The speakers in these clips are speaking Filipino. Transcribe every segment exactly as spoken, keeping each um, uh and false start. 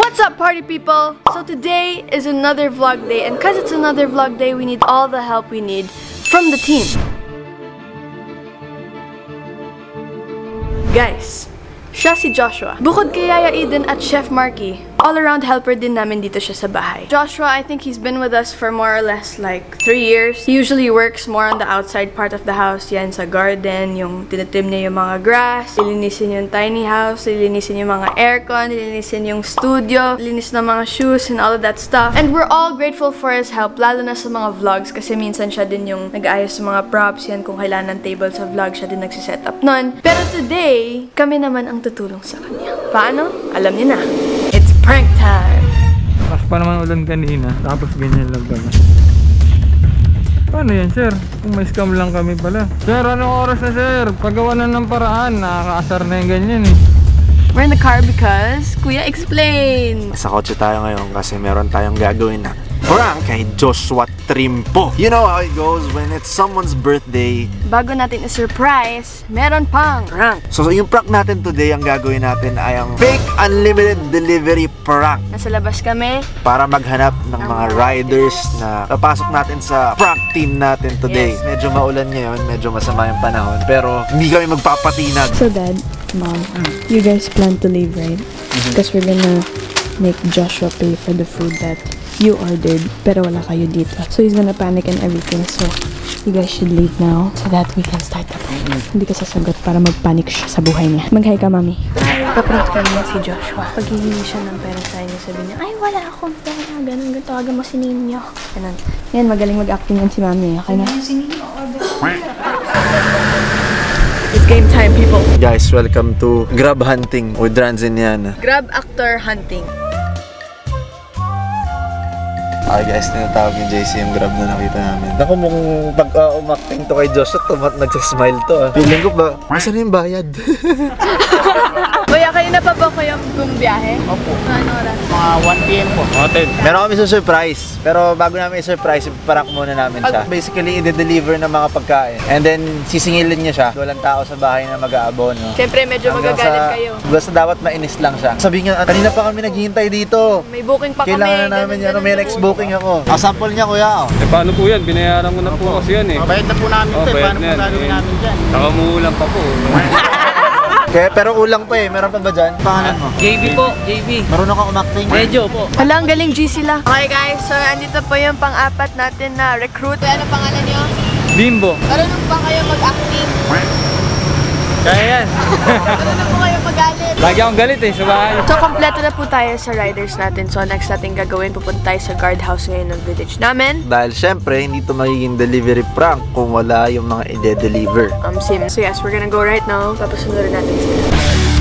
What's up, party people? So today is another vlog day, and cause it's another vlog day, we need all the help we need from the team. Guys, siya si Joshua. Bukod kay Yaya Eden at Chef Marky, all-around helper din namin dito siya sa bahay. Joshua, I think he's been with us for more or less like three years. He usually works more on the outside part of the house. Yan sa garden, yung tinitrim niya yung mga grass, lilinisin yung tiny house, lilinisin yung mga aircon, lilinisin yung studio, linis ng mga shoes and all of that stuff. And we're all grateful for his help, lalo na sa mga vlogs kasi minsan siya din yung nag-aayos sa mga props. Yan kung kailangan ng table sa vlog, siya din nagsiset up nun. Pero today, kami naman ang tutulong sa kanya. Paano? Alam niyo na. It's prank time! Lakas pa naman ulan kanina, tapos ganyan lang pala. Paano yan, sir? Kung may scam lang kami pala. Sir, anong oras na, sir? Paggawa na ng paraan, nakakaasar na yung ganyan eh. We're in the car because Kuya explain! Sa kotse tayo ngayon kasi meron tayong gagawin na prank kay Joshua Trimpo. You know how it goes when it's someone's birthday. Bago natin i-surprise, meron pang prank. So, so yung prank natin today, ang gagawin natin ay ang fake unlimited delivery prank. Nasa labas kami. Para maghanap ng mga riders na papasok natin sa prank team natin today. Yes. Medyo maulan ngayon, medyo masama yung panahon, pero hindi kami magpapatinag. So Dad, Mom, you guys plan to leave, right? Because we're gonna make Joshua pay for the food that you ordered, pero wala kayo dito. So he's gonna panic and everything. So you guys should leave now so that we can start the prank. Hindi ka sasagot para magpanic siya sa buhay niya. Mag-hi ka, Mami. Paprank namin si Joshua. Pag hihingi siya ng pera sa inyo, sabi niya, ay, wala akong pera. Ganun, ganun. Tawagan mo si Ninyo. Ganun. Yan, magaling mag-acting yan si Mami. Okay na? It's game time, people. Guys, welcome to Grab Hunting with Ranz and Yana. Grab actor hunting. Okay guys, tinatawag yung J C yung Grab na nakita namin. Naku, mukhang pag uh, umakting to kay Joshua, tumat nagsasmile to ah. Feeling ko ba, masa na yung bayad? Kuya, kayo na pa ba kayong bumiyahe? Opo. Ano oras? Mga one P M po. Hotel. Meron kami sa surprise. Pero bago namin i-surprise, iparank muna namin siya. Basically, i-deliver ng mga pagkain. And then, sisingilin niya siya. Walang tao sa bahay na mag-aabono. Siyempre, medyo Hanggang magagalit sa- kayo. Basta dapat mainis lang siya. Sabi niya, kanina pa kami naghihintay dito. May booking pa Kailangan kami. na namin ganun, yan. May ganun. next booking ako. Ah, sample niya, kuya. Oh. Eh paano po yan? Binayaran ko na po kasi yan eh. Bayad na po namin Oh, ito. bayad Paano na po yan, gagawin eh. namin dyan? Nakamuulan pa po. Kaya, pero ulang pa eh. Meron pa ba dyan? Pangalan mo? J B po, J B. Marunong ka umakting? Medyo po. Hala, ang galing G sila. Okay guys, so andito po yung pang-apat natin na recruit. Ano pangalan niyo? Bimbo. Marunong ba kayo mag-acting? Kaya yan. Marunong po kayo magalit? Lagi akong galit eh sa bahay. So, kompleto na po tayo sa riders natin. So, next natin gagawin, pupunta tayo sa guardhouse ngayon ng village namin. Dahil syempre, hindi to magiging delivery prank kung wala yung mga i-deliver. Um, sim. So, yes, we're gonna go right now. Papasunod natin sila.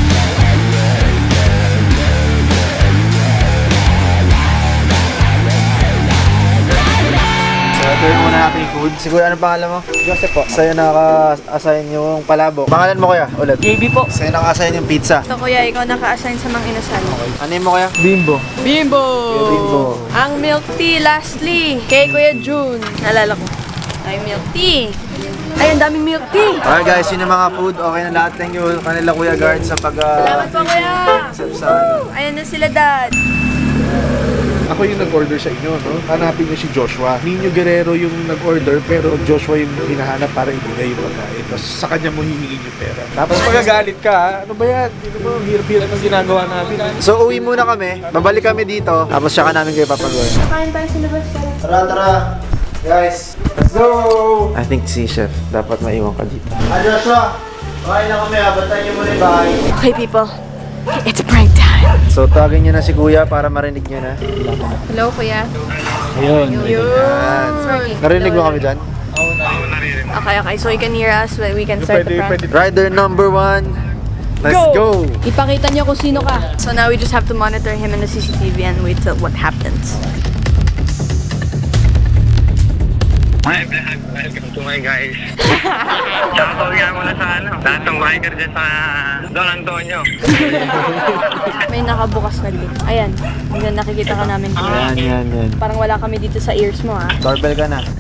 Turn muna natin yung food. Siguro, ano pangalan mo? Joseph po. Sa'yo naka-assign yung palabok. Pangalan mo kaya? Ulit. J B po. Sa'yo naka-assign yung pizza. So, kuya, ikaw naka-assign sa mga inasal. Ano mo kaya? Bimbo. Bimbo! Bimbo. Ang milk tea, lastly. Kay Kuya June. Nalala ko. Ay, milk tea. Ay, ang daming milk tea. Alright guys, yun yung mga food. Okay na lahat. Thank you kanila Kuya Guard sa pag... Uh, Salamat po, kuya. sa ano. Ayan na sila, Dad. Ako yung nag-order sa inyo, no? Hanapin niyo si Joshua. Ninyo Guerrero yung nag-order, pero Joshua yung hinahanap para ibigay yung pagkain. Tapos sa kanya mo hihingin yung pera. Tapos magagalit ka, ha? Ano ba yan? Hindi mo, hirap-hirap ang ginagawa namin. So uwi muna kami. Babalik kami dito. Tapos saka namin kayo papagawa. Kain tayo sa labas, Dad. Tara, tara! Guys, let's go! I think si Chef, dapat maiwan ka dito. Ah, Joshua! Bahay na kami ha. Bantayan niyo muna yung bahay. Okay, people. It's prank time. So tawagin niyo na si Kuya para marinig niyo na. Hello, kuya. Ayun. Yan. Narinig mo kami dyan? Okay, okay. So you can hear us. We can start the prank. Rider number one. Let's go! Ipakita niyo kung sino ka. So now we just have to monitor him in the C C T V and wait till what happens. Welcome to my guys. Shoutout nga muna sa ano, lahat ng biker dyan sa Don Antonio. May nakabukas na gate. Ayan, hanggang nakikita ka namin. Yan, yan, yan. Parang wala kami dito sa ears mo, ha? Doorbell ka na.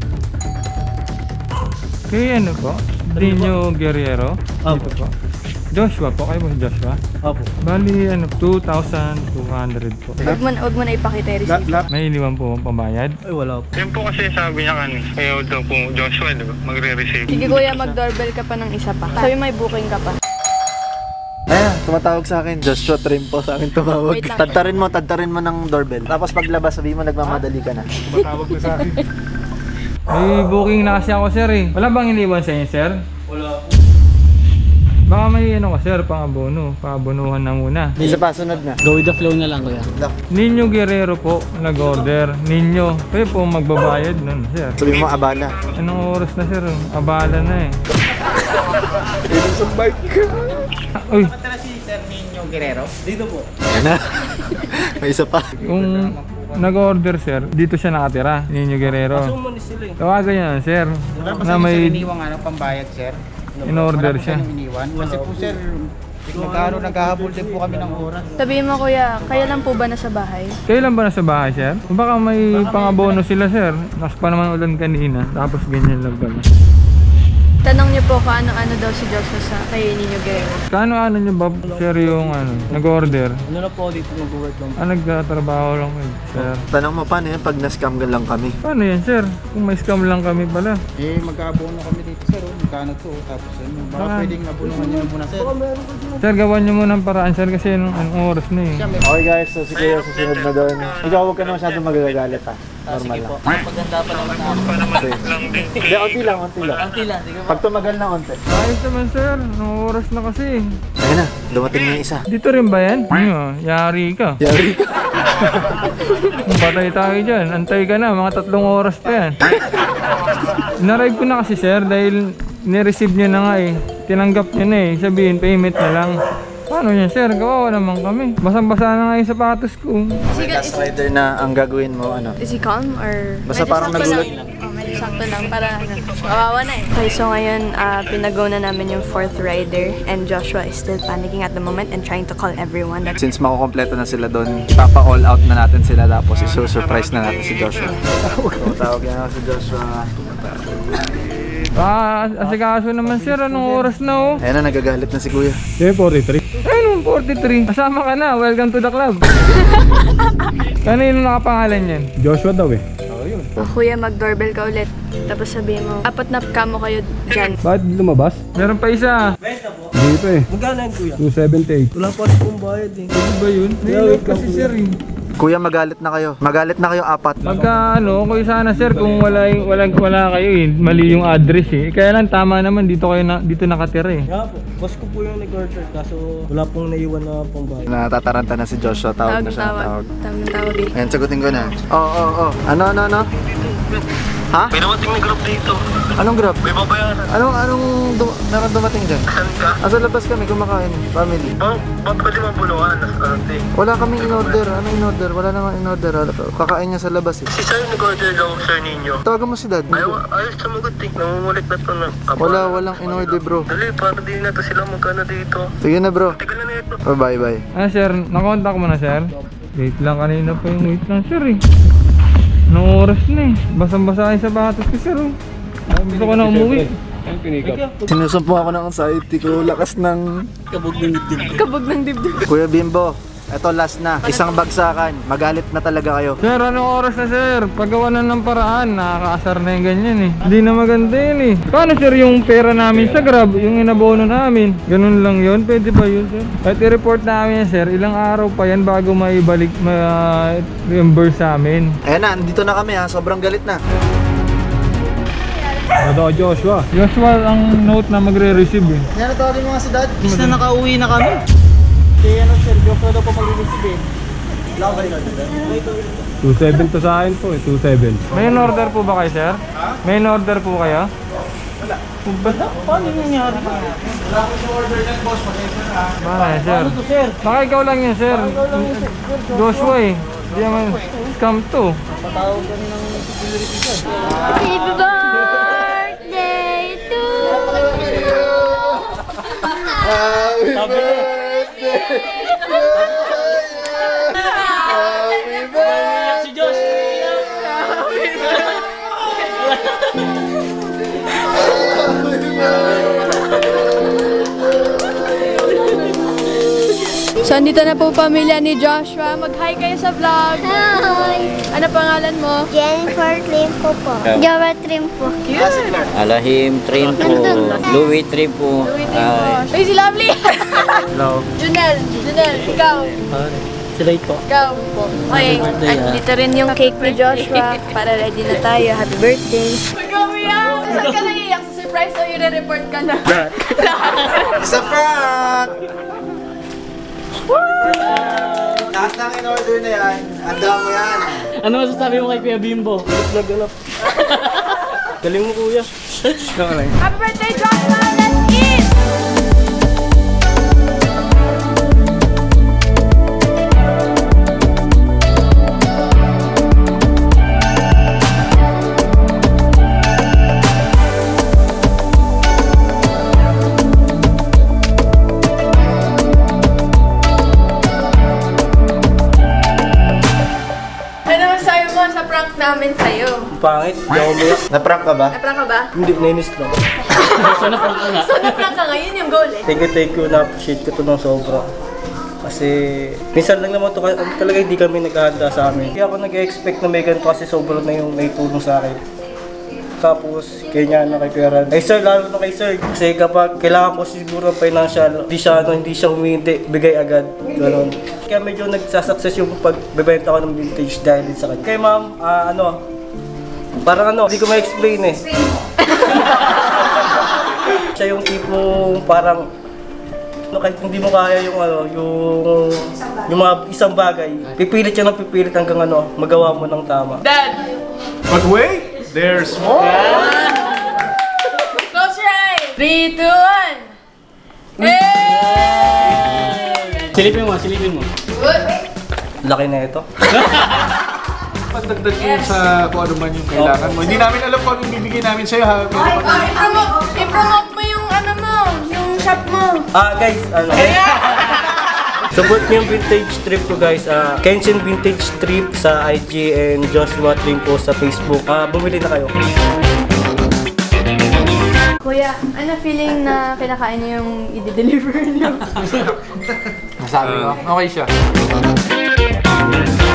Kaya ano po? Ninyo Guerrero? Dito po. Joshua po, kayo ba si Joshua? Opo. Bali, ano, two thousand two hundred po. Huwag mo, huwag mo na ipakita yung receipt. La, la, May iniwan po ang pambayad. Ay, wala po. Yun po kasi sabi niya kanina. Kaya daw po Joshua, di ba? Magre-receive. Sige kuya, mag-doorbell ka pa ng isa pa. Sabi may booking ka pa. Ayan, tumatawag sa akin. Joshua Trim po sa akin tumawag. Wait lang. Tadtarin mo, tadtarin mo ng doorbell. Tapos paglabas, sabihin mo nagmamadali ka na. tumatawag na sa akin. May booking na kasi ako, sir eh. Wala bang iniwan sa inyo, sir? Wala po. Baka may ano ka, sir, pang-abono. Pang-abonuhan na muna. Isa pa, sunod na. Go with the flow na lang, kuya. Ninyo Guerrero po, nag-order. Ninyo. Kayo po magbabayad nun, sir. Sabihin mo, abala. Anong oras na, sir? Abala na eh. Innocent bike ka. Uy, Tara si Sir Nino Guerrero. Dito po. Ayan na. May isa pa. kung nag-order, sir, dito siya nakatira. Ninyo Guerrero. Sumunis sila eh. Tawagan niya, sir. Wala pa Na sa may iniwang ano, pambayad, sir. in-order Wala po siya. siya iniwan. Kasi po, sir, nagkano, naghahabol din po kami ng oras. Sabihin mo kuya, kaya lang po ba nasa bahay? Kailan ba nasa bahay, sir? Baka may pang-abono sila, sir. Naspa naman ulan kanina. Tapos ganyan lang ba? Tanong niyo po kung ano-ano daw si Joshua sa kay Nino Guerrero. Kano ano nyo ba, sir, yung ano, nag-order? Ano na po dito mag-work lang. Ah, nagtatrabaho lang kayo, sir. Tanong mo, paano yan pag na-scam lang kami? Paano yan, sir? Kung may scam lang kami pala. Eh, mag-aabono kami dito, sir. Oh. Magkano to? oh. Tapos ano, baka Ah. pwedeng abulungan nyo muna, sir. Sir, gawan nyo muna ng paraan, sir, kasi anong, anong oras na eh. Okay guys, so si Kuya susunod na doon. Ikaw huwag ka na masyadong magagagalit ha. Normal lang. Maganda pa naman na. Pa naman lang din. Hindi, onti lang, onti lang. Unti lang, sige po. Pag tumagal na onti. Ayos naman, sir. Anong oras na kasi. Ayun na, dumating na yung isa. Dito rin ba yan? Ano, yari ka. Yari ka. Patay tayo dyan. Antay ka na, mga tatlong oras pa yan. Narrive ko na kasi, sir, dahil nireceive nyo na nga eh. Tinanggap nyo na eh. Sabihin, payment na lang. Paano yan, sir? Kawawa naman kami. Basang-basa na nga yung sapatos ko. May last rider na ang gagawin mo, ano? Is he calm or Basta medyo parang sakto nagulat. lang? Oh, medyo sakto lang para ano, kawawa na eh. Okay, so ngayon uh, pinag-go na namin yung fourth rider and Joshua is still panicking at the moment and trying to call everyone. That Since makukompleto na sila doon, papa-all out na natin sila tapos iso-surprise na natin si Joshua. Tawag na ako si Joshua. Ah, asikaso naman, sir. Anong oras na oh? Ayun na, nagagalit na si Kuya. Yeah, forty-three. Ayun, forty-three. Kasama ka na. Welcome to the club. Kanino nakapangalan yan? Joshua daw eh. oh, kuya, mag-doorbell ka ulit. Tapos sabihin mo, apat na kamo kayo dyan. Bakit lumabas? Meron pa isa. Hindi pa eh. Magkano yan, kuya? two seventy-eight. Wala pa sa pong bayad eh. Ano ba yun? Nailag kasi, sir eh. Kuya, magalit na kayo. Magalit na kayo apat. Pagka ano, okay sana sir kung wala yung wala, wala kayo eh, mali yung address eh. Kaya lang tama naman dito kayo na, dito nakatira eh. Kaya po, boss ko po yung nag-order kaso wala pong naiwan na pong bayad. Natataranta na si Joshua. Tawag na siya ng tawag. Tawag na tawag eh. Ayan, sagutin ko na. Oo, oo, oo. Ano, ano, ano? Ha? May namating na group dito. Anong grab? May babayaran. Anong, anong du meron dumating dyan? Saan ka? Asa labas kami, kumakain. Family. Oh, ba't ka di mabuluhan? Ate. Wala kaming in-order. Ano in-order? Wala namang in-order. Kakain niya sa labas eh. Si Sir nag-order daw, Sir Ninyo. Tawagan mo si Dad. Ayaw, ayos sumagot eh. Namumulit na to na. Kapal. Wala, walang in-order bro. Dali, para di na to sila magkano dito. Sige na bro. Tigal na ito. Oh, bye bye. Ah sir, nakontak mo na sir? Wait lang, kanina pa yung wait lang sir eh. Anong oras na eh. Basang-basa yung sapatos ko sir oh. Gusto ko na umuwi. Sinusumpo ako ng anxiety ko. Lakas ng... Kabog ng dibdib. Kabog ng dibdib. Kuya Bimbo, eto last na. Isang bagsakan. Magalit na talaga kayo. Sir, anong oras na sir? Paggawa na ng paraan, nakakaasar na yung ganyan eh. Hindi na maganda yun eh. Paano sir yung pera namin sa Grab, yung inabono namin? Ganun lang yun? Pwede ba yun sir? At i-report namin yan sir, ilang araw pa yan bago maibalik, ma-reimburse sa amin. Ayan na, andito na kami ha. Sobrang galit na. Ano Joshua? Usual ang note na magre-receive eh. Yan, tawagin mo nga si Dad. Bis na nakauwi na kami. Kaya ano, sir, Joshua daw pa mag-receive eh. two seven to sa akin po eh. two seven. May in-order po ba kayo sir? May in-order po kayo? Basta, paano yung nangyari? Baka eh sir. Ano to, sir? Baka ikaw lang yun sir. Joshua eh. Hindi naman scam to. Patawag kami ng security, sir. Happy birthday to you! Sabi niya. Si Josh. So, andito na po pamilya ni Joshua. Mag-hi kayo sa vlog. Hi! Ano pangalan mo? Jennifer Trimpo po. Jawa Trimpo. Alahim Trimpo. Louis Trimpo. Louis Trimpo. Ay, si Lovely! Hello. Junel. Junel, ikaw. Sila ito. Ikaw po. Okay, at dito rin yung cake ni Joshua. Para ready na tayo. Happy birthday. Mag-umiyak! Saan ka naiiyak? Sa surprise o i-report ka na? Isa prank! Lahat ng in-order na yan, handa mo yan. Ano masasabi mo kay Kuya Bimbo? Galap-galap. Galing mo, Kuya. Happy birthday, Joshua! Let's eat! Sa prank namin sa'yo. Pangit. Hindi ako umiyak. Na-prank ka ba? Na-prank ka ba? Hindi, nainis lang. Sana prank ka nga. So, na-prank ka nga. Yun yung goal eh. Thank you, thank you. Na-appreciate ko ito ng sobra. Kasi, minsan lang naman ito, talaga hindi kami naghahanda sa amin. Hindi ako nag-expect na may ganito kasi sobrang na yung may tulong sa akin. Tapos, kanya na kay Kuya Ran. Ay sir, lalo na kay sir. Kasi kapag kailangan ko siguro financial, hindi siya, ano, hindi siya humindi, bigay agad. Ganon. Kaya medyo nagsasucess yung pagbebenta ko ng vintage dahil din sa kanya. Kaya ma'am, uh, ano, parang ano, hindi ko ma-explain eh. Siya yung tipong parang, ano, kahit hindi mo kaya yung ano, yung, yung mga isang bagay, pipilit siya ng pipilit hanggang ano, magawa mo ng tama. Dad! But wait, there's more! Close your eyes! three, two, one! Hey! Silipin mo, silipin mo. Good! Laki na ito. Pagdagdag yun sa kung ano man yung kailangan mo. Hindi namin alam kung ano yung bibigay namin sa'yo ha. Pero Ay, oh, i-promote, i-promote mo yung ano mo, yung shop mo. Ah, guys, ano? Support niyo yung vintage trip ko guys. Uh, Kenshin Vintage Trip sa I G and Joshua Trimpo sa Facebook. Uh, bumili na kayo. Kuya, ano feeling na kinakain niyo yung i-deliver niyo? Masabi ko, okay siya.